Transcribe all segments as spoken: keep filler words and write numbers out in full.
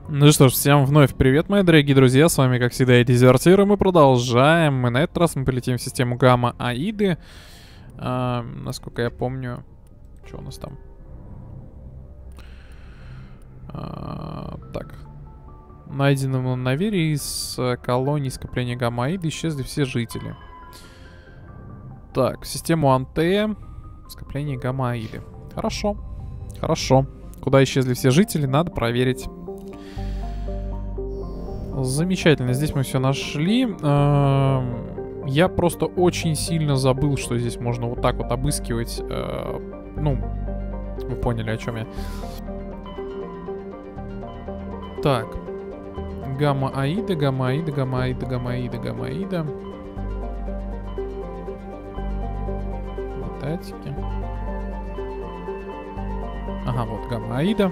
Ну что ж, всем вновь привет, мои дорогие друзья, с вами, как всегда, Дезертир, и мы продолжаем, и на этот раз мы полетим в систему Гамма-Аиды. А, насколько я помню, что у нас там? А, так. Найденному на Вере из колонии скопления Гамма-Аиды исчезли все жители. Так, в систему Антея, скопление Гамма-Аиды. Хорошо, хорошо. Куда исчезли все жители, надо проверить. Замечательно, здесь мы все нашли. Я просто очень сильно забыл, что здесь можно вот так вот обыскивать. Ну, вы поняли, о чем я. Так. Гамма-Аида, Гамма-Аида, Гамма-Аида, Гамма-Аида, Гамма-Аида. Летатики. Ага, вот Гамма-Аида.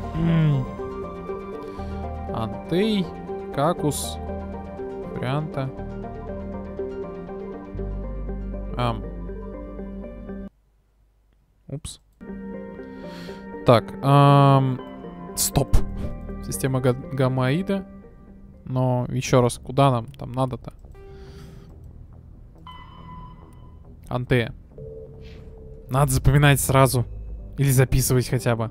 Антей. Какус. Варианта. Ам. Упс. Так. Ам. Стоп. Система Гамма-Аида. Но еще раз, куда нам там надо-то? Антея. Надо запоминать сразу. Или записывать хотя бы.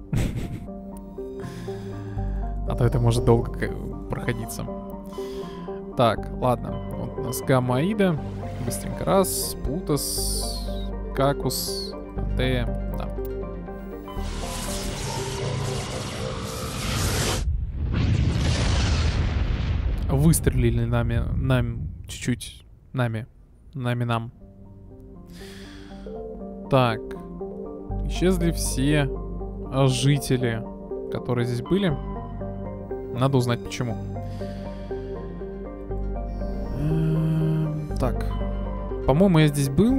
А то это может долго проходиться. Так, ладно. Вот у нас Гамма-Аида. Быстренько раз. Плутос. Какус. Антея. Да. Выстрелили нами. Нам чуть-чуть. Нами. Нами нам. Так. Исчезли все жители, которые здесь были. Надо узнать почему. Так. По-моему, я здесь был.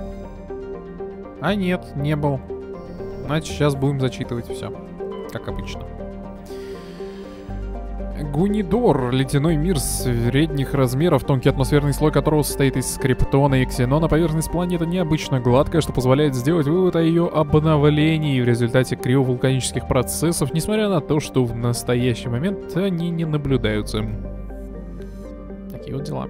А нет, не был. Значит, сейчас будем зачитывать все. Как обычно. Гунидор. Ледяной мир средних размеров, тонкий атмосферный слой которого состоит из криптона и ксенона. Поверхность планеты необычно гладкая, что позволяет сделать вывод о ее обновлении в результате криовулканических процессов, несмотря на то, что в настоящий момент они не наблюдаются. Такие вот дела.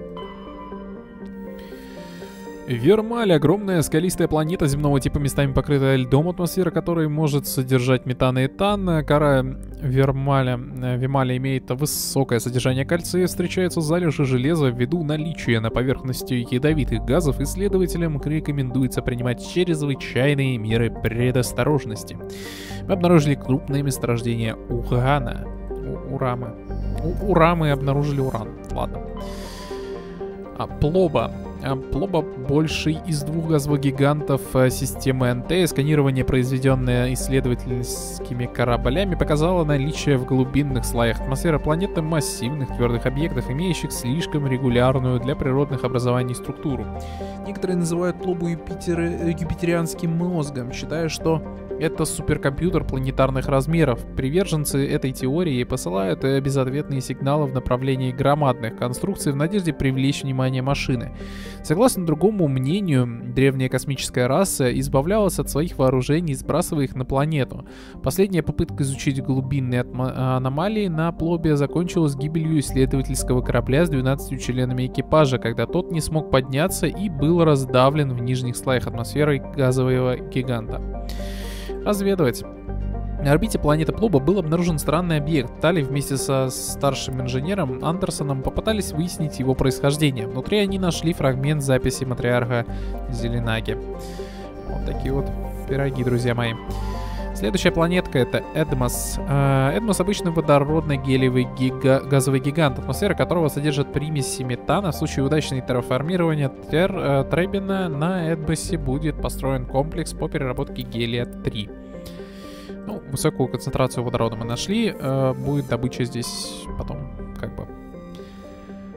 Вермаль — огромная скалистая планета земного типа, местами покрытая льдом, атмосфера которой может содержать метан и этан. Кора Вермаля, Вималя имеет высокое содержание кальция, встречаются залежи железа ввиду наличия на поверхности ядовитых газов. Исследователям рекомендуется принимать чрезвычайные меры предосторожности. Мы обнаружили крупные месторождения урана. У урамы. У урамы обнаружили уран. Ладно. А, Плоба. Плоба — больший из двух газовых гигантов системы эн тэ. Сканирование, произведенное исследовательскими кораблями, показало наличие в глубинных слоях атмосферы планеты массивных твердых объектов, имеющих слишком регулярную для природных образований структуру. Некоторые называют Плобу Юпитер... юпитерианским мозгом, считая, что это суперкомпьютер планетарных размеров. Приверженцы этой теории посылают безответные сигналы в направлении громадных конструкций в надежде привлечь внимание машины. Согласно другому мнению, древняя космическая раса избавлялась от своих вооружений, сбрасывая их на планету. Последняя попытка изучить глубинные аномалии на Плобе закончилась гибелью исследовательского корабля с двенадцатью членами экипажа, когда тот не смог подняться и был раздавлен в нижних слоях атмосферы газового гиганта. Разведывать. На орбите планеты Плоба был обнаружен странный объект. Тали вместе со старшим инженером Андерсоном попытались выяснить его происхождение. Внутри они нашли фрагмент записи матриарха Зеленаги. Вот такие вот пироги, друзья мои. Следующая планетка — это Эдмос. Эдмос — обычный водородный гелиевый гига... газовый гигант, атмосфера которого содержит примеси метана. В случае удачного терраформирования тер... Требина на Эдмосе будет построен комплекс по переработке гелия три. Ну, высокую концентрацию водорода мы нашли. Будет добыча здесь потом как бы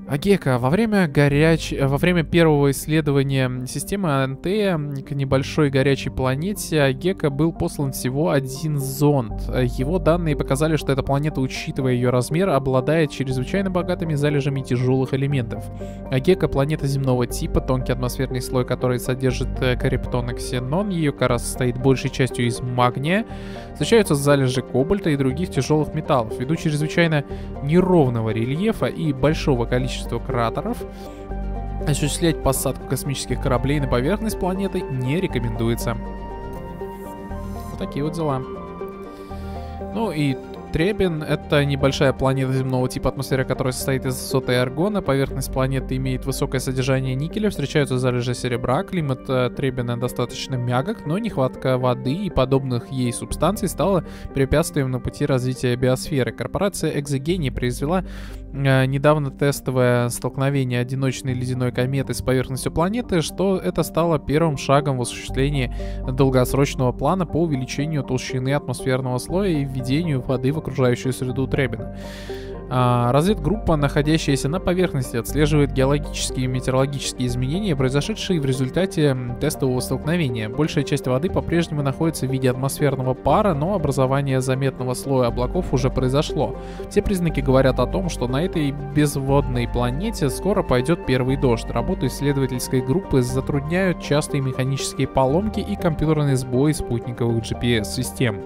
Агека, во время горяч... во время первого исследования системы Антея к небольшой горячей планете Агека был послан всего один зонд. Его данные показали, что эта планета, учитывая ее размер, обладает чрезвычайно богатыми залежами тяжелых элементов. Агека — планета земного типа, тонкий атмосферный слой которой содержит криптон и ксенон. Ее кора состоит большей частью из магния. Встречаются залежи кобальта и других тяжелых металлов. Ввиду чрезвычайно неровного рельефа и большого количества кратеров, осуществлять посадку космических кораблей на поверхность планеты не рекомендуется. Вот такие вот дела. Ну и Требин — это небольшая планета земного типа, атмосфера которой состоит из азота и аргона. Поверхность планеты имеет высокое содержание никеля, встречаются залежи серебра. Климат э, Требина достаточно мягок, но нехватка воды и подобных ей субстанций стала препятствием на пути развития биосферы. Корпорация Экзогений произвела э, недавно тестовое столкновение одиночной ледяной кометы с поверхностью планеты, что это стало первым шагом в осуществлении долгосрочного плана по увеличению толщины атмосферного слоя и введению воды в окружающую среду Требина. А, разведгруппа, находящаяся на поверхности, отслеживает геологические и метеорологические изменения, произошедшие в результате тестового столкновения. Большая часть воды по-прежнему находится в виде атмосферного пара, но образование заметного слоя облаков уже произошло. Все признаки говорят о том, что на этой безводной планете скоро пойдет первый дождь. Работу исследовательской группы затрудняют частые механические поломки и компьютерные сбои спутниковых джи пи эс-систем.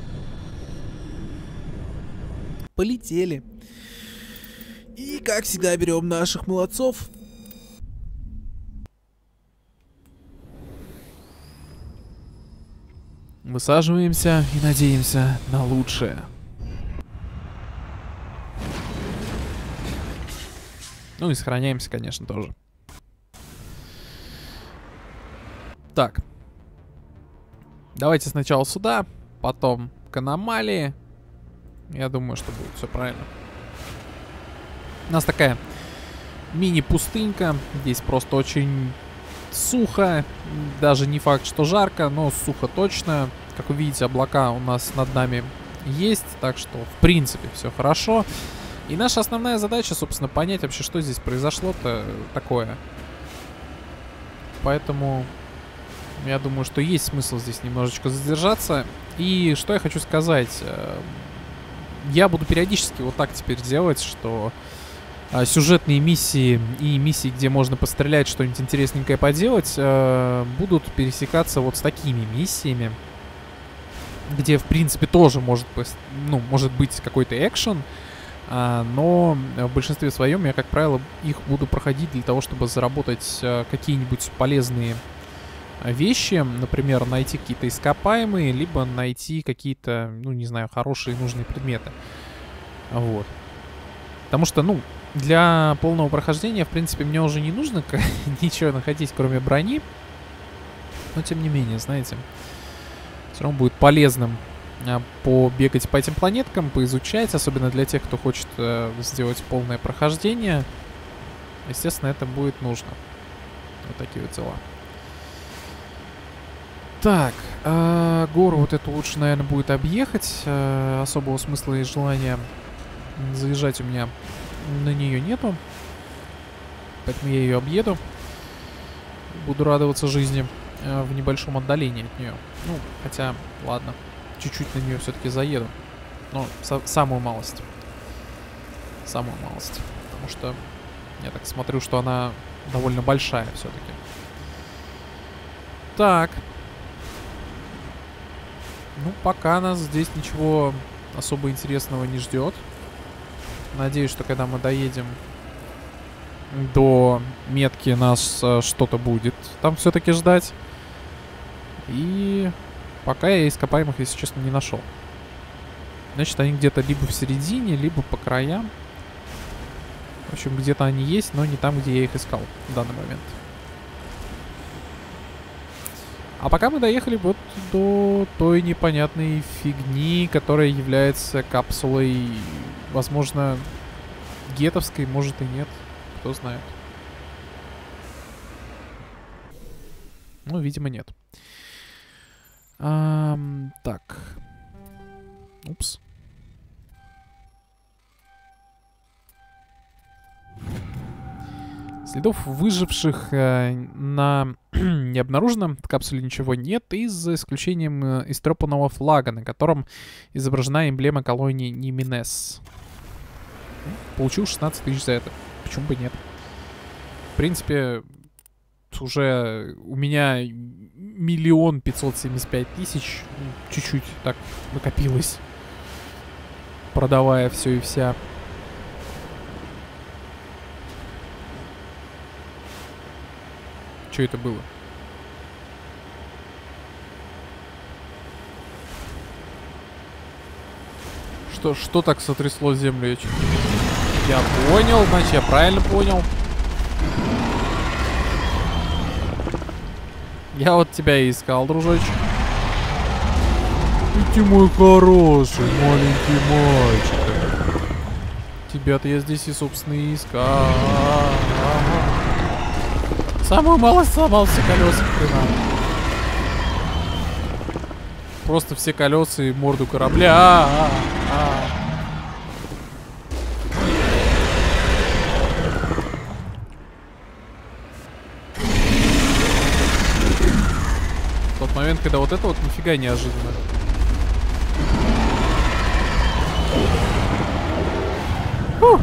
Полетели. И, как всегда, берем наших молодцов. Высаживаемся и надеемся на лучшее. Ну и сохраняемся, конечно, тоже. Так. Давайте сначала сюда, потом к аномалии. Я думаю, что будет все правильно. У нас такая мини-пустынька. Здесь просто очень сухо. Даже не факт, что жарко, но сухо точно. Как вы видите, облака у нас над нами есть. Так что, в принципе, все хорошо. И наша основная задача, собственно, понять вообще, что здесь произошло-то такое. Поэтому я думаю, что есть смысл здесь немножечко задержаться. И что я хочу сказать... Я буду периодически вот так теперь делать, что а, сюжетные миссии и миссии, где можно пострелять, что-нибудь интересненькое поделать, а, будут пересекаться вот с такими миссиями, где, в принципе, тоже может, ну, может быть какой-то экшен, а, но в большинстве своем я, как правило, их буду проходить для того, чтобы заработать а, какие-нибудь полезные вещи, например, найти какие-то ископаемые, либо найти какие-то, ну, не знаю, хорошие нужные предметы. Вот. Потому что, ну, для полного прохождения, в принципе, мне уже не нужно ничего находить, кроме брони. Но, тем не менее, знаете, все равно будет полезным а, побегать по этим планеткам, поизучать, особенно для тех, кто хочет а, сделать полное прохождение. Естественно, это будет нужно. Вот такие вот дела. Так, э, гору вот эту лучше, наверное, будет объехать. Э, особого смысла и желания заезжать у меня на нее нету. Поэтому я ее объеду. Буду радоваться жизни э, в небольшом отдалении от нее. Ну, хотя, ладно, чуть-чуть на нее все-таки заеду. Но со- самую малость. Самую малость. Потому что я так смотрю, что она довольно большая все-таки. Так. Ну, пока нас здесь ничего особо интересного не ждет. Надеюсь, что когда мы доедем до метки, нас э, что-то будет там все-таки ждать. И пока я ископаемых, если честно, не нашел. Значит, они где-то либо в середине, либо по краям. В общем, где-то они есть, но не там, где я их искал в данный момент. А пока мы доехали вот до той непонятной фигни, которая является капсулой, возможно, гетовской, может и нет, кто знает. Ну, видимо, нет. А, так. Упс. Следов выживших э, на не обнаружено, в капсуле ничего нет, и за исключением э, истрепанного флага, на котором изображена эмблема колонии Ниминес. Получил шестнадцать тысяч за это. Почему бы нет? В принципе, уже у меня миллион пятьсот семьдесят пять тысяч, чуть-чуть так накопилось, продавая все и вся. Что это было? Что, что так сотрясло землю? Я, чё... я понял, значит, я правильно понял. Я вот тебя и искал, дружочек. И ты мой хороший маленький мальчик. Тебя-то я здесь и, собственно, и искал. Самую малость сломал все колеса, хрена. Просто все колеса и морду корабля. А -а -а. В тот момент, когда вот это вот нифига неожиданно. Фух.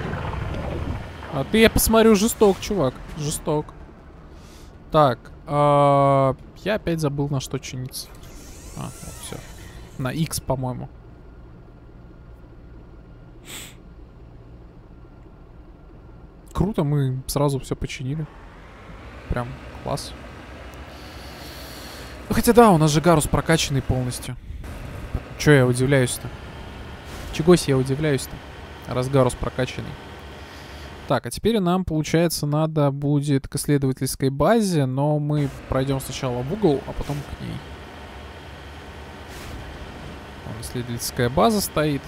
А ты, я посмотрю, жесток, чувак. Жесток. Так, э, я опять забыл, на что чиниться. А, вот все. На X, по-моему. Круто, мы сразу все починили. Прям класс. Ну, хотя да, у нас же Гарус прокачанный полностью. Че я удивляюсь-то? Чего себе я удивляюсь-то? Раз Гарус прокачанный. Так, а теперь нам, получается, надо будет к исследовательской базе, но мы пройдем сначала в угол, а потом к ней. Вон исследовательская база стоит.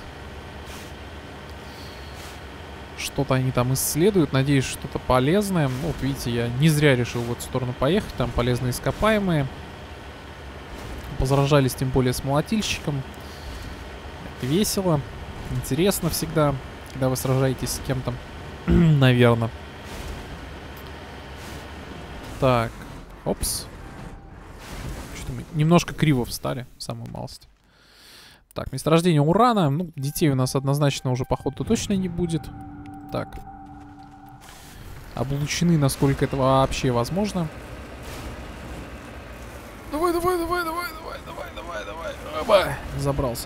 Что-то они там исследуют, надеюсь, что-то полезное. Ну, вот видите, я не зря решил в эту сторону поехать, там полезные ископаемые. Позаражались тем более с молотильщиком. Это весело, интересно всегда, когда вы сражаетесь с кем-то. Наверное. Так. Опс. Что-то мы немножко криво встали. Самую малость. Так, месторождение урана. Ну, детей у нас однозначно уже, походу, точно не будет. Так. Облучены, насколько это вообще возможно. Давай, давай, давай, давай, давай, давай, давай, давай. Оба. Забрался.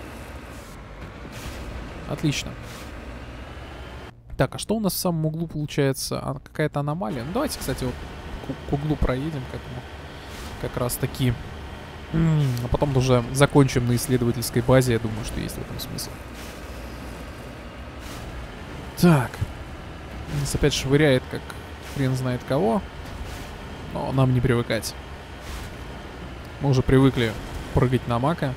Отлично. Так, а что у нас в самом углу получается? А, какая-то аномалия. Ну, давайте, кстати, вот к, к углу проедем к этому. Как раз таки. М-м, а потом уже закончим на исследовательской базе. Я думаю, что есть в этом смысл. Так. Нас опять швыряет, как хрен знает кого. Но нам не привыкать. Мы уже привыкли прыгать на мака.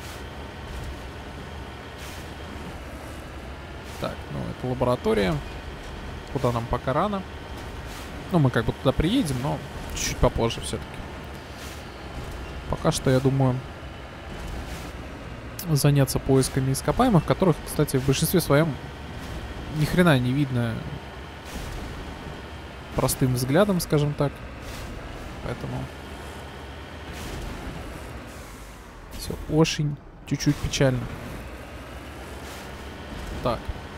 Так, ну это лаборатория. Куда нам пока рано. Ну, мы как бы туда приедем, но чуть-чуть попозже все-таки. Пока что, я думаю, заняться поисками ископаемых, которых, кстати, в большинстве своем ни хрена не видно простым взглядом, скажем так. Поэтому все очень чуть-чуть печально. Так.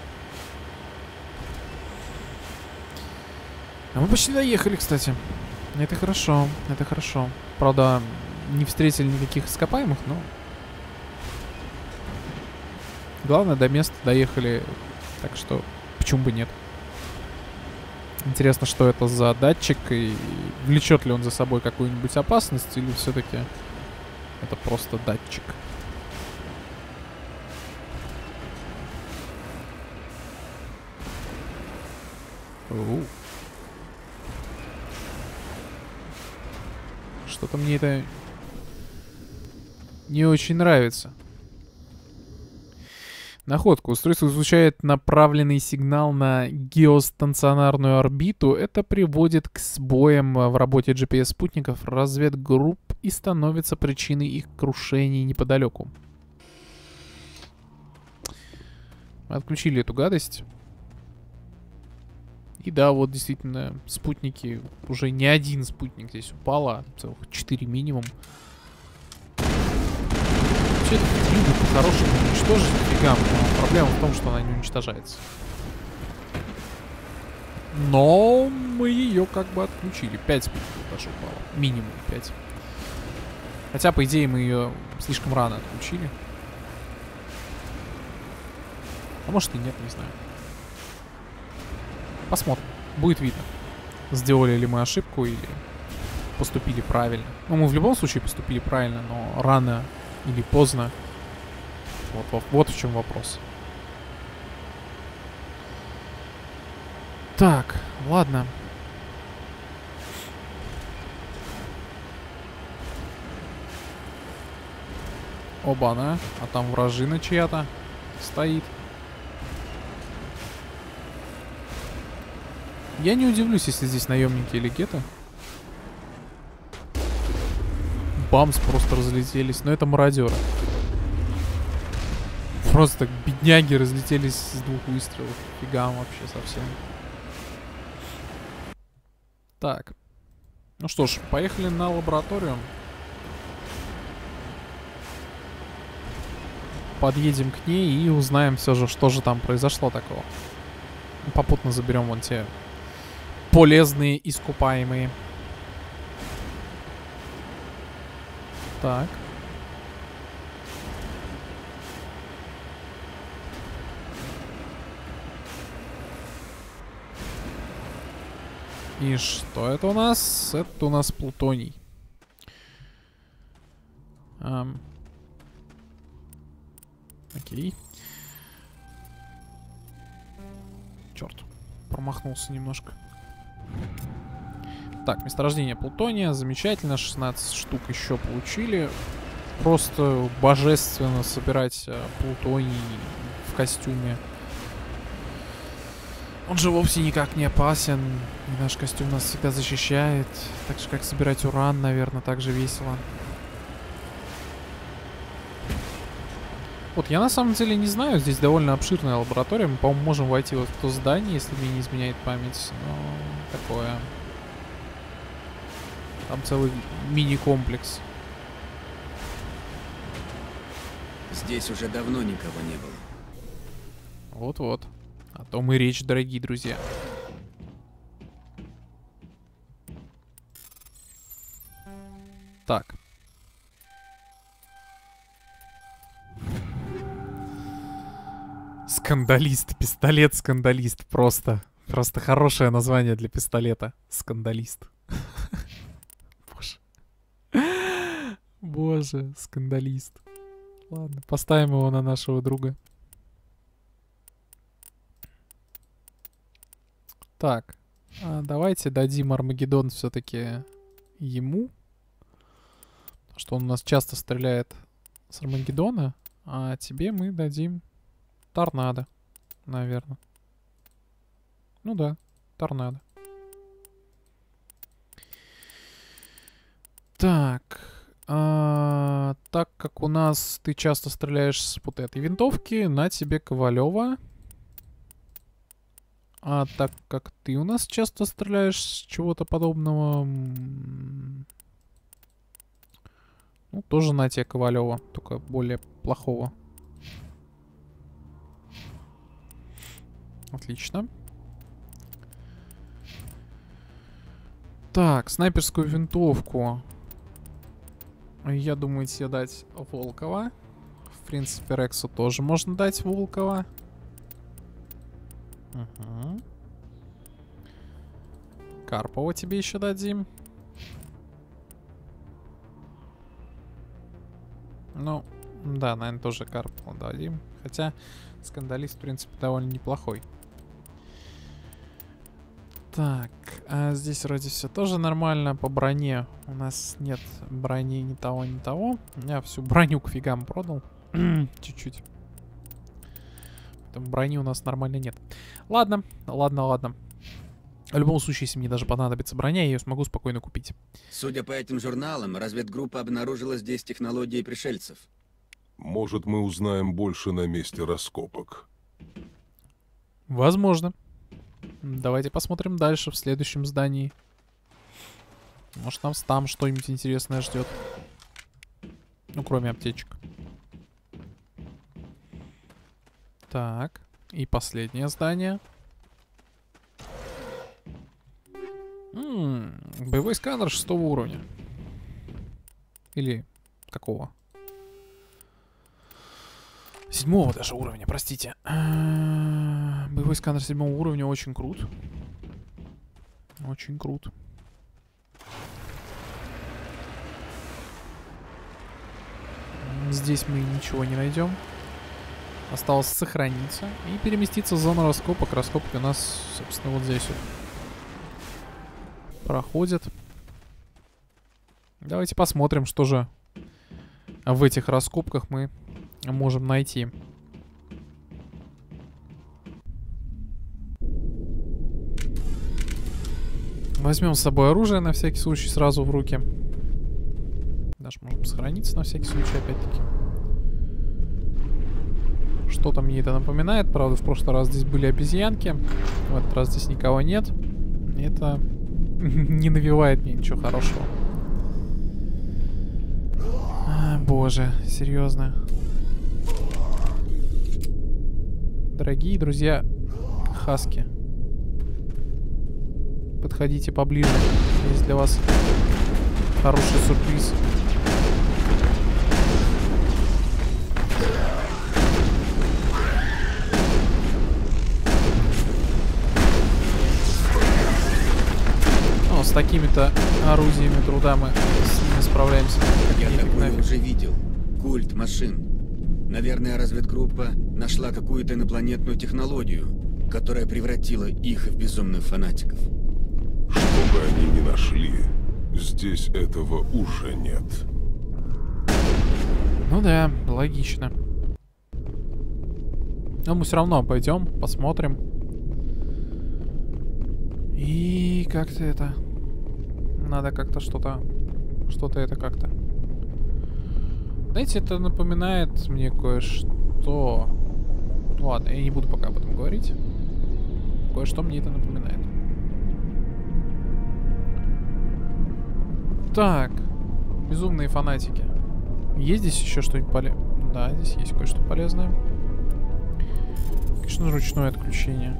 А мы почти доехали, кстати. Это хорошо, это хорошо. Правда, не встретили никаких ископаемых, но... Главное, до места доехали, так что почему бы нет. Интересно, что это за датчик, и влечет ли он за собой какую-нибудь опасность, или все-таки это просто датчик. Оу. Что-то мне это не очень нравится. Находка. Устройство излучает направленный сигнал на геостационарную орбиту. Это приводит к сбоям в работе джи пи эс-спутников, разведгрупп и становится причиной их крушения неподалеку. Мы отключили эту гадость. И да, вот действительно, спутники, уже не один спутник здесь упал, а целых четыре минимум. Вообще, эту флигу по-хорошему уничтожить фигам, но проблема в том, что она не уничтожается. Но мы ее как бы отключили. пять спутников даже упало. Минимум пять. Хотя, по идее, мы ее слишком рано отключили. А может и нет, не знаю. Посмотрим. Будет видно, сделали ли мы ошибку или поступили правильно. Ну, мы в любом случае поступили правильно, но рано или поздно. Вот, вот, вот в чем вопрос. Так, ладно. Оба-на. А там вражина чья-то стоит. Я не удивлюсь, если здесь наемники или геты. Бамс просто разлетелись. Но это мародеры. Просто бедняги разлетелись с двух выстрелов. Фигам вообще совсем. Так. Ну что ж, поехали на лабораторию. Подъедем к ней и узнаем все же, что же там произошло такого. Попутно заберем вон те полезные искупаемые. Так. И что это у нас? Это у нас плутоний. Эм. Окей. Черт, промахнулся немножко. Так, месторождение плутония. Замечательно. шестнадцать штук еще получили. Просто божественно собирать э, плутоний в костюме. Он же вовсе никак не опасен. И наш костюм нас всегда защищает. Так же, как собирать уран, наверное, также весело. Вот, я на самом деле не знаю. Здесь довольно обширная лаборатория. Мы, по-моему, можем войти вот в то здание, если мне не изменяет память. Но такое. Там целый мини-комплекс. Здесь уже давно никого не было. Вот-вот. О том и речь, дорогие друзья. Так. Скандалист. Пистолет-скандалист. Просто. Просто хорошее название для пистолета. Скандалист. Боже. Боже, скандалист. Ладно, поставим его на нашего друга. Так, а давайте дадим Армагеддон все-таки ему. Потому что он у нас часто стреляет с Армагеддона. А тебе мы дадим Торнадо, наверное. Ну да, Торнадо. Так, а, так как у нас ты часто стреляешь с вот этой винтовки, на тебе Ковалева. А так как ты у нас часто стреляешь с чего-то подобного, ну, тоже на тебе Ковалева, только более плохого. Отлично. Так, снайперскую винтовку. Я думаю, тебе дать Волкова. В принципе, Рексу тоже можно дать Волкова. Угу. Карпова тебе еще дадим. Ну, да, наверное, тоже Карпова дадим. Хотя скандалист, в принципе, довольно неплохой. Так, а здесь вроде все тоже нормально. По броне у нас нет брони ни того, ни того. Я всю броню к фигам продал. Чуть-чуть. Брони у нас нормально нет. Ладно, ладно, ладно. В любом случае, если мне даже понадобится броня, я ее смогу спокойно купить. Судя по этим журналам, разведгруппа обнаружила здесь технологии пришельцев. Может, мы узнаем больше на месте раскопок. Возможно. Давайте посмотрим дальше в следующем здании. Может, нас там что-нибудь интересное ждет. Ну, кроме аптечек. Так. И последнее здание. М-м, боевой сканер шестого уровня. Или какого? Седьмого даже уровня, простите. Боевой сканер седьмого уровня очень крут. Очень крут. Здесь мы ничего не найдем. Осталось сохраниться и переместиться в зону раскопок. Раскопки у нас, собственно, вот здесь вот проходят. Давайте посмотрим, что же в этих раскопках мы можем найти. Возьмем с собой оружие на всякий случай сразу в руки. Даже можем сохраниться на всякий случай, опять-таки. Что-то мне это напоминает. Правда, в прошлый раз здесь были обезьянки. В этот раз здесь никого нет. Это не навевает мне ничего хорошего. А, боже, серьезно. Дорогие друзья хаски, подходите поближе. Есть для вас хороший сюрприз. Ну, с такими-то орудиями труда мы с ними справляемся. Я Нафиг, такое нафиг. уже видел. Культ машин. Наверное, разведгруппа нашла какую-то инопланетную технологию, которая превратила их в безумных фанатиков. Что бы они ни нашли, здесь этого уже нет. Ну да, логично. Но мы все равно пойдем, посмотрим. И как-то это... Надо как-то что-то... Что-то это как-то... Знаете, это напоминает мне кое-что... Ладно, я не буду пока об этом говорить. Кое-что мне это напоминает. Так. Безумные фанатики. Есть здесь еще что-нибудь полезное? Да, здесь есть кое-что полезное. Конечно, ручное отключение.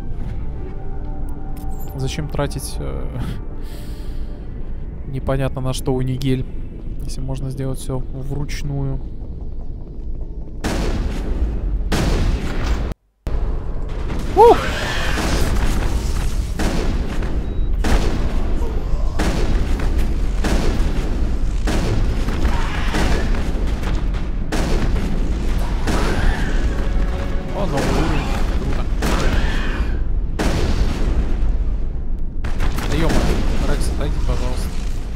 Зачем тратить э, непонятно на что унигель, если можно сделать все вручную. Ух! О, новый уровень. Круто. Да ё-моё, Рекс, отойди, пожалуйста.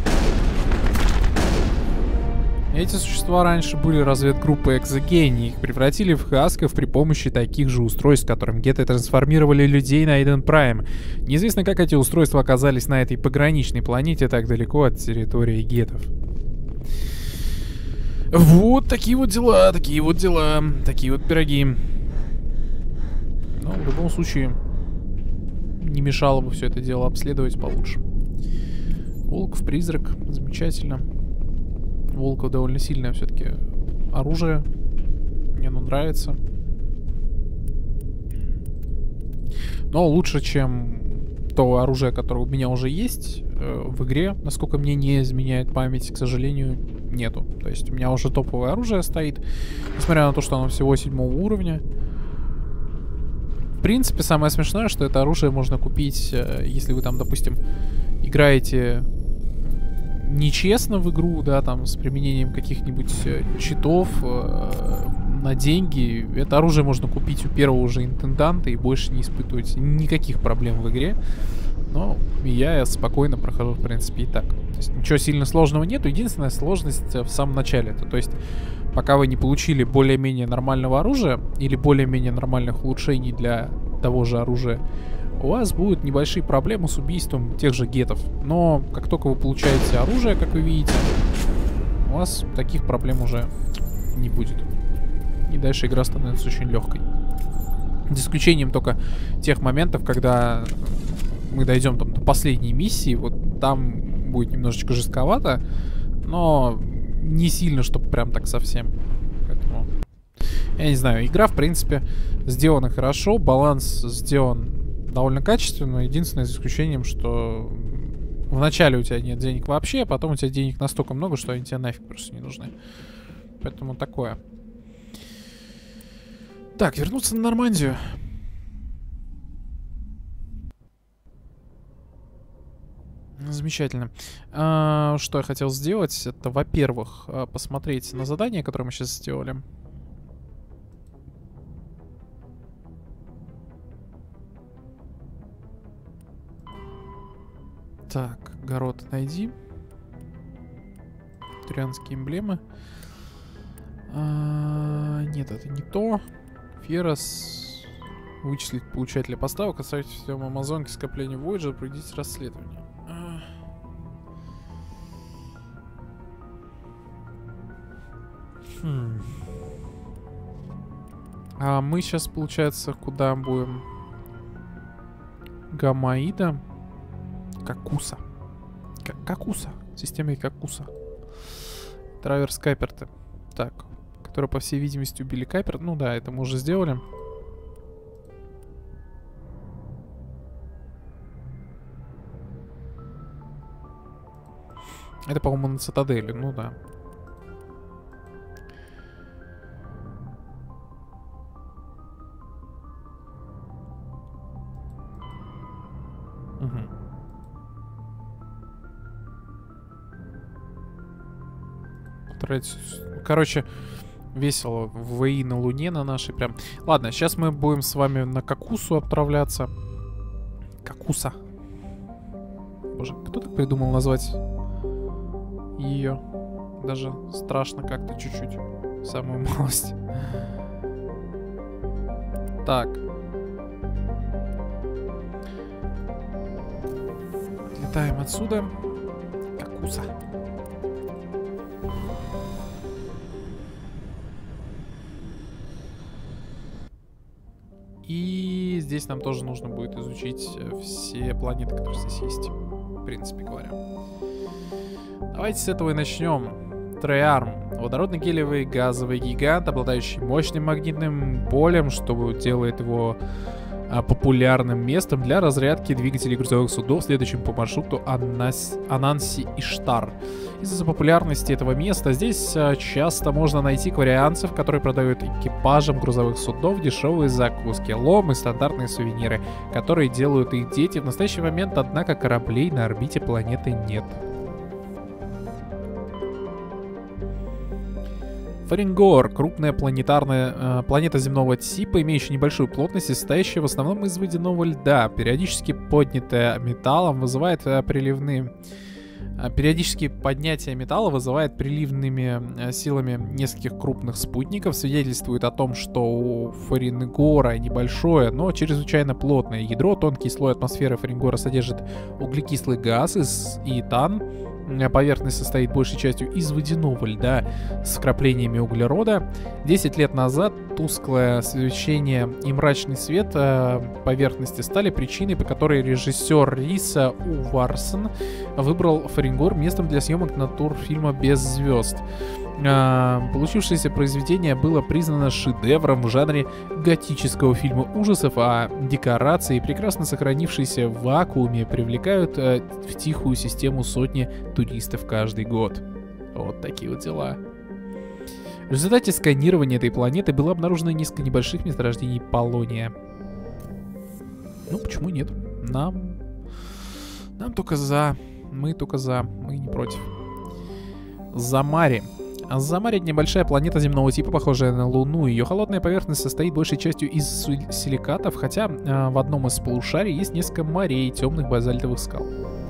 Эти существа раньше были разведгруппой Экзогений. Их превратили в хасков при помощи таких же устройств, которым геты трансформировали людей на Эйден Прайм. Неизвестно, как эти устройства оказались на этой пограничной планете так далеко от территории гетов. Вот такие вот дела, такие вот дела, такие вот пироги. Но в любом случае не мешало бы все это дело обследовать получше. Волков-призрак, замечательно. Волков довольно сильное все-таки оружие. Мне оно нравится. Но лучше, чем то оружие, которое у меня уже есть э, в игре, насколько мне не изменяет память, к сожалению, нету. То есть у меня уже топовое оружие стоит, несмотря на то, что оно всего седьмого уровня. В принципе, самое смешное, что это оружие можно купить, э, если вы там, допустим, играете нечестно в игру, да, там, с применением каких-нибудь э, читов э, на деньги. Это оружие можно купить у первого же интенданта и больше не испытывать никаких проблем в игре. Но я спокойно прохожу, в принципе, и так. То есть ничего сильно сложного нету. Единственная сложность в самом начале. Это, то есть, пока вы не получили более-менее нормального оружия или более-менее нормальных улучшений для того же оружия, у вас будут небольшие проблемы с убийством тех же гетов. Но как только вы получаете оружие, как вы видите, у вас таких проблем уже не будет. И дальше игра становится очень легкой. За исключением только тех моментов, когда мы дойдем там до последней миссии. Вот там будет немножечко жестковато, но не сильно, чтобы прям так совсем. Поэтому, я не знаю, игра, в принципе, сделана хорошо. Баланс сделан довольно качественно. Единственное, за исключением, что вначале у тебя нет денег вообще, а потом у тебя денег настолько много, что они тебе нафиг просто не нужны. Поэтому такое. Так, вернуться на Нормандию. Замечательно. А, что я хотел сделать, это, во-первых, посмотреть на задание, которое мы сейчас сделали. Так, Город найди. Турианские эмблемы. А, нет, это не то. Ферос. Вычислить получателя поставок. Оставить в всем Амазонке скопление Voyager. Проведите расследование. А. Хм. А мы сейчас, получается, куда будем? Гамаида. Какуса. К Какуса. Системой Какуса. Траверс Кайперты. Так. Которые, по всей видимости, убили Кайпер. Ну да, это мы уже сделали. Это, по-моему, на Цитадели. Ну да. Угу. Короче, весело. ВИ на Луне на нашей прям. Ладно, сейчас мы будем с вами на Какусу отправляться. Какуса. Боже, кто так придумал назвать ее? Даже страшно как-то чуть-чуть. Самую малость. Так. Летаем отсюда. Какуса. И здесь нам тоже нужно будет изучить все планеты, которые здесь есть, в принципе говоря. Давайте с этого и начнем. Трейарм. Водородный гелиевый газовый гигант, обладающий мощным магнитным полем, что делает его а, популярным местом для разрядки двигателей грузовых судов, следующим по маршруту Анас... Ананси-Иштар. Из-за популярности этого места здесь а, часто можно найти кварианцев, которые продают экипажам грузовых судов дешевые закуски, лом и стандартные сувениры, которые делают их дети. В настоящий момент, однако, кораблей на орбите планеты нет. Фарингор. Крупная планетарная э, планета земного типа, имеющая небольшую плотность и состоящая в основном из водяного льда. Периодически поднятая металлом вызывает э, приливные... Э, периодически поднятие металла вызывает приливными э, силами нескольких крупных спутников. Свидетельствует о том, что у Фарингора небольшое, но чрезвычайно плотное ядро. Тонкий слой атмосферы Фарингора содержит углекислый газ и этан. Поверхность состоит большей частью из водяного льда с вкраплениями углерода. десять лет назад тусклое освещение и мрачный свет э, поверхности стали причиной, по которой режиссер Риса Уварсон выбрал Фарингор местом для съемок натурфильма «Без звезд». Э, получившееся произведение было признано шедевром в жанре готического фильма ужасов, а декорации, прекрасно сохранившиеся в вакууме, привлекают э, в тихую систему сотни туристов каждый год. Вот такие вот дела. В результате сканирования этой планеты было обнаружено несколько небольших месторождений полония. Ну, почему нет? Нам... Нам только за... Мы только за... Мы не против. Замари. Замари — небольшая планета земного типа, похожая на Луну. Ее холодная поверхность состоит большей частью из силикатов, хотя э, в одном из полушарий есть несколько морей темных базальтовых скал.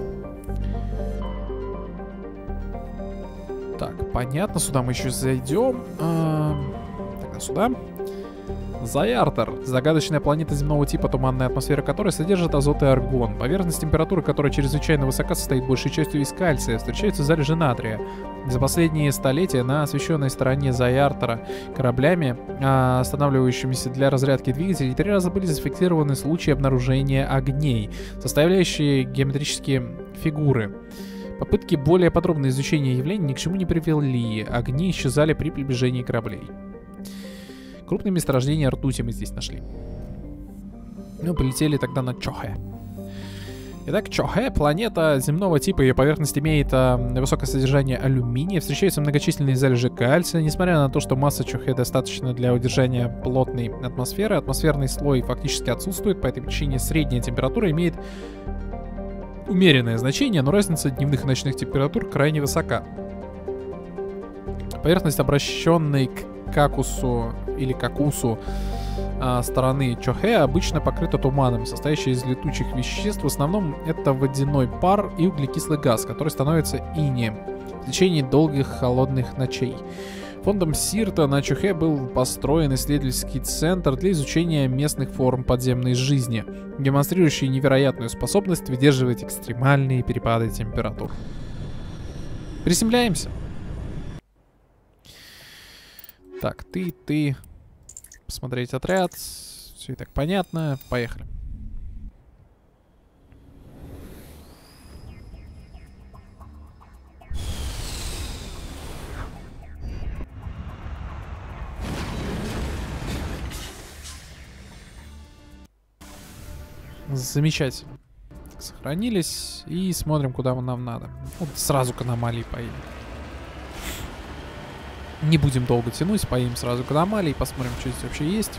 Так, понятно, сюда мы еще зайдем. А, тогда сюда. Заяртер. Загадочная планета земного типа, туманная атмосфера которой содержит азот и аргон. Поверхность, температуры которой чрезвычайно высока, состоит большей частью из кальция. Встречаются залежи натрия. За последние столетия на освещенной стороне Заяртера кораблями, останавливающимися для разрядки двигателей, три раза были зафиксированы случаи обнаружения огней, составляющие геометрические фигуры. Попытки более подробного изучения явлений ни к чему не привели. Огни исчезали при приближении кораблей. Крупные месторождения ртути мы здесь нашли. Ну, полетели тогда на Чохэ. Итак, Чохэ — планета земного типа, ее поверхность имеет а, высокое содержание алюминия, встречаются многочисленные залежи кальция. Несмотря на то, что масса Чохэ достаточна для удержания плотной атмосферы, атмосферный слой фактически отсутствует, по этой причине средняя температура имеет умеренное значение, но разница дневных и ночных температур крайне высока. Поверхность, обращенной к Какусу или Какусу стороны Чохэ, обычно покрыта туманом, состоящим из летучих веществ. В основном это водяной пар и углекислый газ, который становится инеем в течение долгих холодных ночей. Фондом Сирта на Чохэ был построен исследовательский центр для изучения местных форм подземной жизни, демонстрирующий невероятную способность выдерживать экстремальные перепады температур. Приземляемся. Так, ты, ты... Посмотреть отряд. Все и так понятно. Поехали. Замечательно. Сохранились. И смотрим, куда нам надо. Вот сразу к аномалии поедем. Не будем долго тянуть, поедем сразу к аномалии, посмотрим, что здесь вообще есть.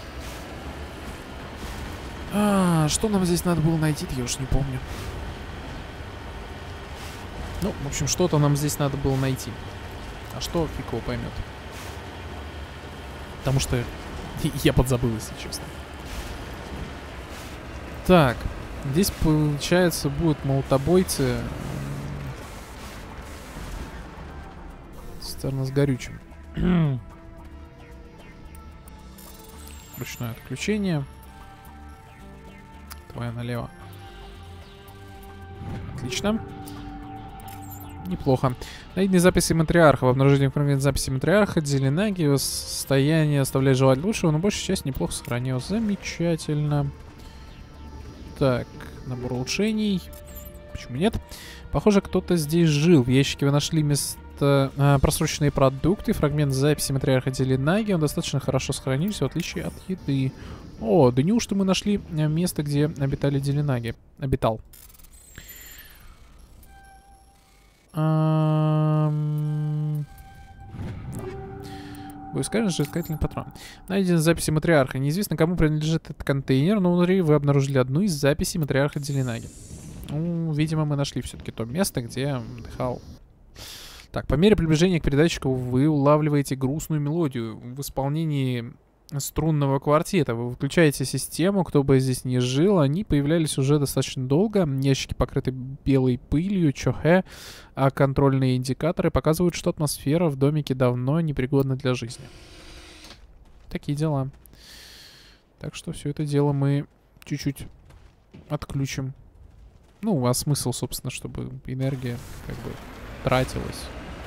А, что нам здесь надо было найти, я уж не помню. Ну, в общем, что-то нам здесь надо было найти. А что, фиг его поймет. Потому что я подзабыл, если честно. Так, здесь, получается, будут молотобойцы. Цистерна с горючим. Ручное отключение. Твоя налево. Отлично. Неплохо. Найденные записи матриарха. В обнаружении информации записи матриарха Делинаги его состояние оставляет желать лучшего, но большая часть неплохо сохранилась. Замечательно. Так, набор улучшений. Почему нет? Похоже, кто-то здесь жил. В ящике вы нашли место э, просроченные продукты, фрагмент записи матриарха Делинаги. Он достаточно хорошо сохранился, в отличие от еды. О, да неужто мы нашли место, где обитали Делинаги? Обитал. Um... Боескальный жесткательный патрон. Найдены записи матриарха. Неизвестно, кому принадлежит этот контейнер, но внутри вы обнаружили одну из записей матриарха Делинаги. Ну, видимо, мы нашли все-таки то место, где отдыхал. Так, по мере приближения к передатчику вы улавливаете грустную мелодию в исполнении струнного квартета. Вы выключаете систему, кто бы здесь ни жил, они появлялись уже достаточно долго. Ящики покрыты белой пылью, Чохэ, а контрольные индикаторы показывают, что атмосфера в домике давно непригодна для жизни. Такие дела. Так что все это дело мы чуть-чуть отключим. Ну, а смысл, собственно, чтобы энергия как бы тратилась.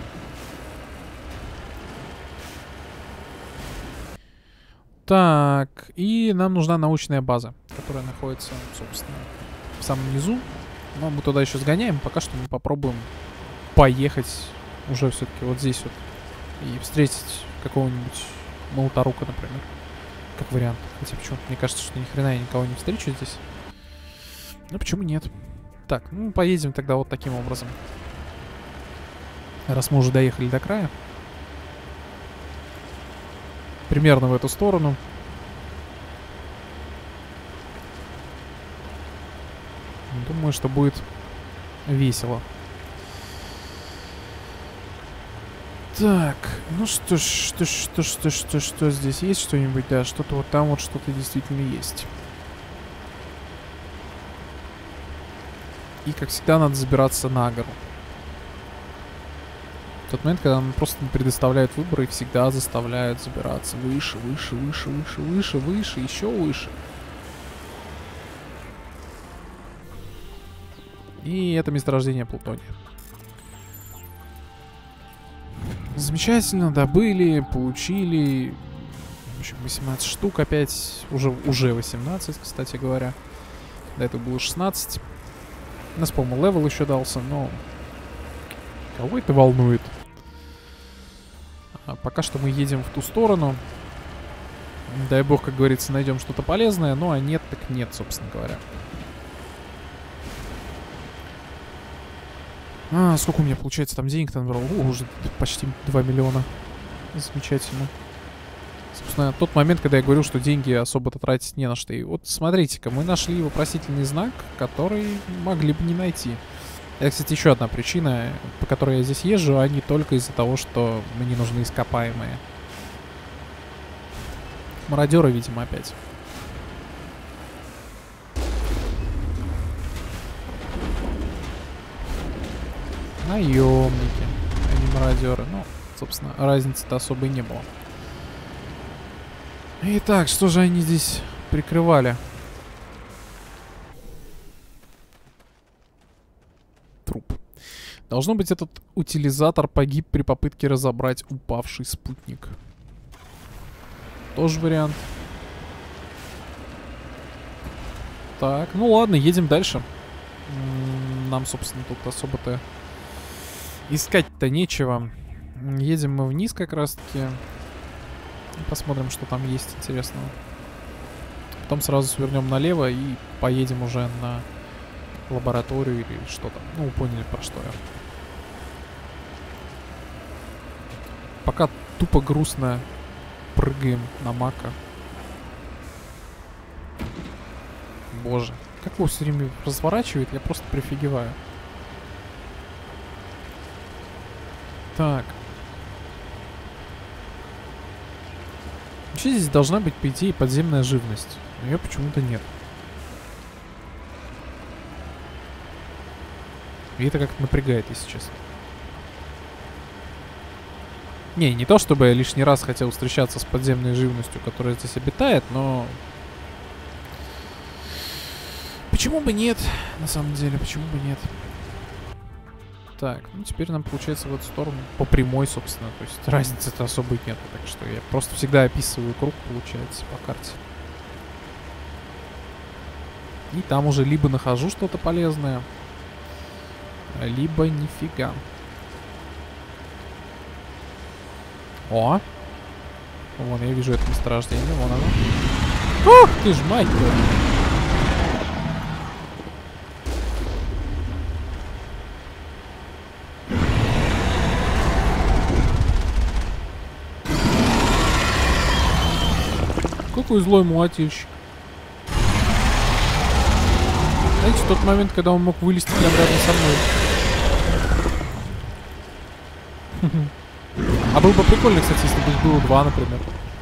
Так, и нам нужна научная база, которая находится, собственно, в самом низу. Но мы туда еще сгоняем. Пока что мы попробуем поехать уже все-таки вот здесь вот и встретить какого-нибудь молоторука, например. Как вариант. Хотя почему-то мне кажется, что ни хрена я никого не встречу здесь. Ну почему нет? Так, ну поедем тогда вот таким образом. Раз мы уже доехали до края. Примерно в эту сторону. Думаю, что будет весело. Так, ну что ж, что ж, что ж, что ж, что ж, что здесь есть что-нибудь? Да, что-то вот там вот что-то действительно есть. И, как всегда, надо забираться на гору. В тот момент, когда нам просто предоставляют выбор и всегда заставляют забираться выше, выше, выше, выше, выше, выше, еще выше. И это месторождение плутония. Замечательно, добыли, получили. В общем, восемнадцать штук опять. Уже, уже восемнадцать, кстати говоря. До этого было шестнадцать. У нас, по-моему, левел еще дался, но... Кого это волнует? А пока что мы едем в ту сторону. Дай бог, как говорится, найдем что-то полезное. Ну, а нет, так нет, собственно говоря. А, сколько у меня, получается, там денег-то набрал? О, уже почти два миллиона. Замечательно. Собственно, тот момент, когда я говорил, что деньги особо-то тратить не на что. И вот смотрите-ка, мы нашли вопросительный знак, который могли бы не найти. Это, кстати, еще одна причина, по которой я здесь езжу, а не только из-за того, что мне нужны ископаемые. Мародеры, видимо, опять. Наемники, а не мародеры. Ну, собственно, разницы-то особой не было. Итак, что же они здесь прикрывали? Труп. Должно быть, этот утилизатор погиб при попытке разобрать упавший спутник. Тоже вариант. Так, ну ладно, едем дальше. Нам, собственно, тут особо-то искать-то нечего. Едем мы вниз как раз-таки. Посмотрим, что там есть интересного. Потом сразу свернем налево и поедем уже на лабораторию или что-то. Ну, поняли, про что я. Пока тупо грустно прыгаем на мака. Боже, как его все время разворачивает, я просто прифигеваю. Так. Вообще здесь должна быть, по идее, подземная живность. Но ее почему-то нет. И это как-то напрягает, если честно. Не, не то чтобы я лишний раз хотел встречаться с подземной живностью, которая здесь обитает, но... Почему бы нет, на самом деле, почему бы нет? Так, ну теперь нам получается в эту сторону по прямой, собственно. То есть разницы-то особой нет. Так что я просто всегда описываю круг, получается, по карте. И там уже либо нахожу что-то полезное, либо нифига. О! Вон, я вижу это месторождение, вон оно. Ух, ты ж мать твою! Какой злой молотильщик. Знаете, в тот момент, когда он мог вылезти прямо рядом со мной. А было бы прикольно, кстати, если бы их было два, например.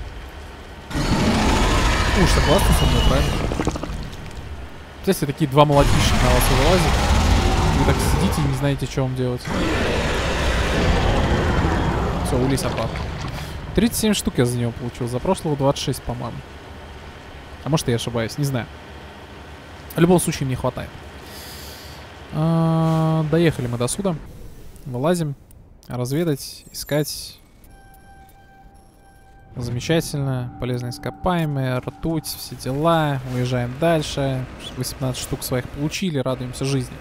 Ну, уж согласны со мной, правильно? Если такие два молотильщика на вас вылазят, вы так сидите и не знаете, что вам делать. Все, улись обратно. тридцать семь штук я за него получил. За прошлого двадцать шесть, по-моему. А может, я ошибаюсь, не знаю. В любом случае, мне хватает. А, доехали мы до сюда. Вылазим. Разведать, искать. Замечательно. Полезные ископаемые, ртуть, все дела. Уезжаем дальше. восемнадцать штук своих получили. Радуемся жизни.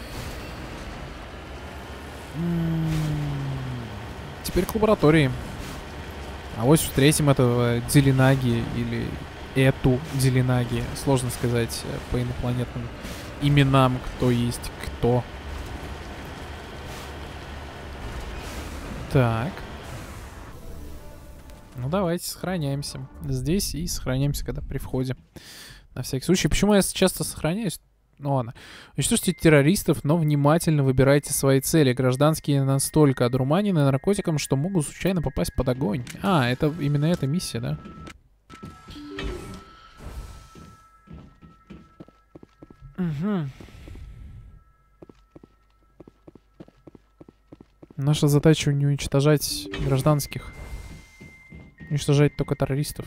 Теперь к лаборатории. А вот встретим этого Делинаги или эту Делинаги. Сложно сказать по инопланетным именам, кто есть кто. Так. Ну давайте сохраняемся здесь и сохраняемся, когда при входе. На всякий случай. Почему я часто сохраняюсь? Ну ладно. Уничтожьте террористов, но внимательно выбирайте свои цели. Гражданские настолько одурманены наркотиком, что могут случайно попасть под огонь. А, это именно эта миссия, да? Угу. Наша задача не уничтожать гражданских. Уничтожать только террористов.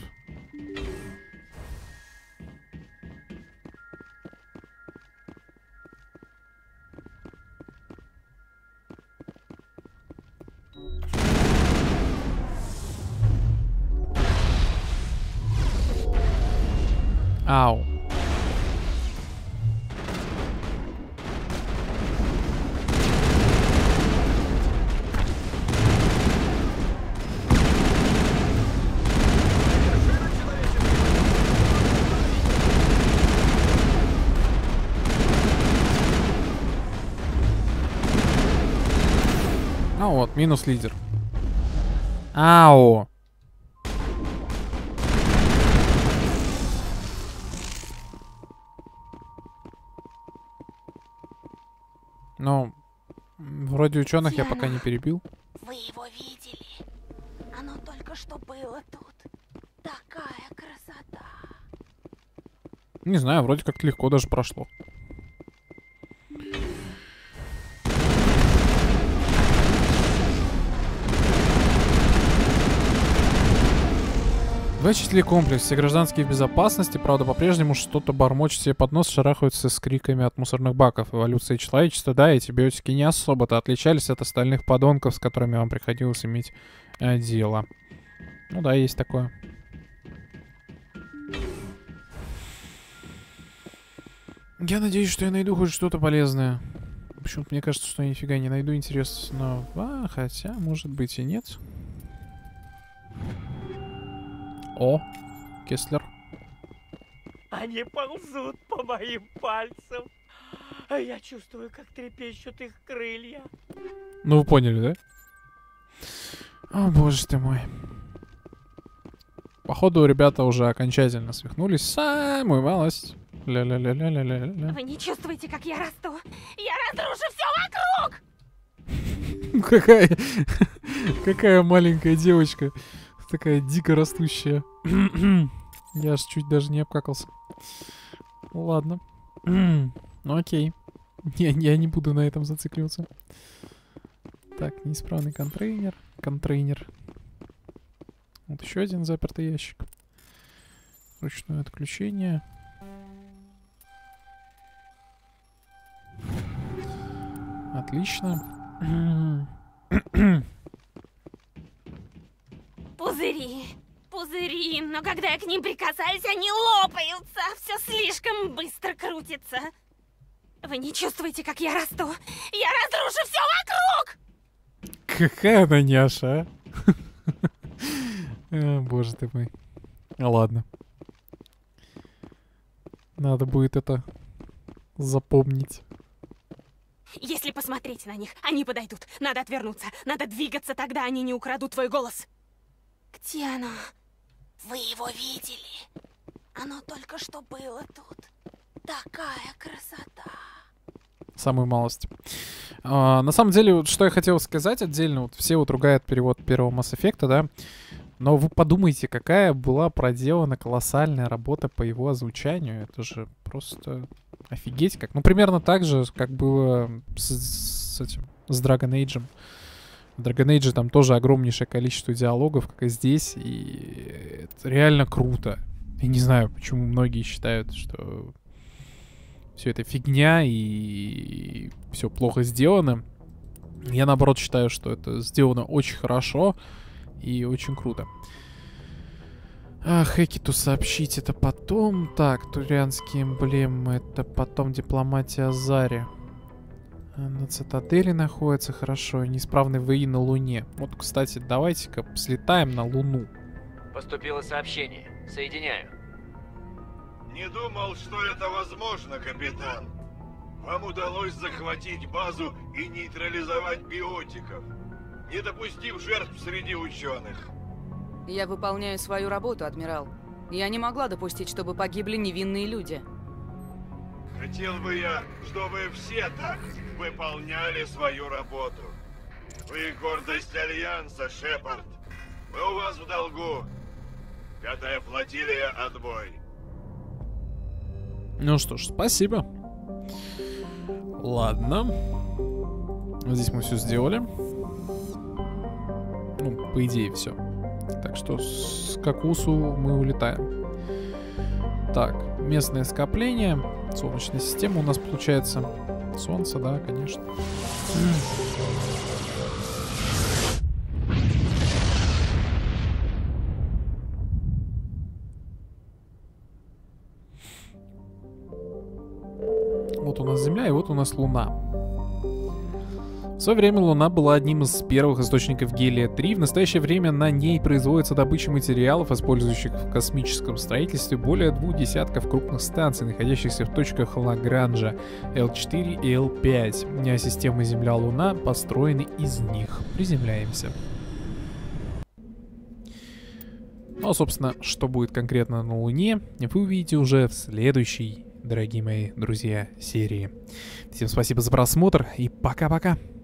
Ау. А вот, минус лидер. Ау. Ну, вроде ученых я пока не перебил. Вы его видели? Оно только что было тут. Такая красота. Не знаю, вроде как легко даже прошло. Вычислили комплекс. Все гражданские в безопасности, правда, по-прежнему что-то бормочет себе под нос, шарахаются с криками от мусорных баков. Эволюция человечества, да, эти биотики не особо-то отличались от остальных подонков, с которыми вам приходилось иметь э, дело. Ну да, есть такое. Я надеюсь, что я найду хоть что-то полезное. Почему-то мне кажется, что я нифига не найду интересного. А, хотя, может быть, и нет. О, Кеслер. Они ползут по моим пальцам. А я чувствую, как трепещут их крылья. Ну, вы поняли, да? О, боже ты мой. Походу, ребята уже окончательно свихнулись. Самую малость. Ля-ля-ля-ля-ля-ля-ля. Вы не чувствуете, как я расту? Я разрушу все вокруг! Какая... Какая маленькая девочка. Такая дико растущая. Я аж чуть даже не обкакался. Ладно. Ну окей. Я, я не буду на этом зацикливаться. Так, неисправный контейнер. Контейнер. Вот еще один запертый ящик. Ручное отключение. Отлично. Пузыри, пузыри, но когда я к ним прикасаюсь, они лопаются. Все слишком быстро крутится. Вы не чувствуете, как я расту? Я разрушу все вокруг! Какая она няша, а? Боже ты мой. Ладно. Надо будет это запомнить. Если посмотреть на них, они подойдут. Надо отвернуться, надо двигаться, тогда они не украдут твой голос. Где оно? Вы его видели? Оно только что было тут. Такая красота. Самую малость. А, на самом деле, вот, что я хотел сказать отдельно, вот все вот ругают перевод первого Mass Effect, да, но вы подумайте, какая была проделана колоссальная работа по его озвучанию. Это же просто офигеть как. Ну, примерно так же, как было с, с этим, с Dragon Age. В Dragon Age там тоже огромнейшее количество диалогов, как и здесь, и это реально круто. Я не знаю, почему многие считают, что все это фигня и все плохо сделано. Я, наоборот, считаю, что это сделано очень хорошо и очень круто. А, Хекету сообщить это потом. Так, турианские эмблемы, это потом дипломатия Азари. На цитадели находится, хорошо. Неисправный ВИ на Луне. Вот, кстати, давайте-ка слетаем на Луну. Поступило сообщение. Соединяю. Не думал, что это возможно, капитан. Вам удалось захватить базу и нейтрализовать биотиков, не допустив жертв среди ученых. Я выполняю свою работу, адмирал. Я не могла допустить, чтобы погибли невинные люди. Хотел бы я, чтобы все так выполняли свою работу. Вы гордость Альянса, Шепард. Мы у вас в долгу. Пятая флотилия, отбой. Ну что ж, спасибо. Ладно. Здесь мы все сделали. Ну, по идее, все. Так что с Какусу мы улетаем. Так, местное скопление. Солнечная система у нас получается. Солнце, да, конечно. Земля, и вот у нас Луна. В свое время Луна была одним из первых источников гелия три. В настоящее время на ней производится добыча материалов, использующих в космическом строительстве более двух десятков крупных станций, находящихся в точках Лагранжа Эл четыре и Эл пять. Система Земля-Луна построены из них. Приземляемся. Ну, а, собственно, что будет конкретно на Луне, вы увидите уже в следующей, дорогие мои друзья, серии. Всем спасибо за просмотр и пока-пока.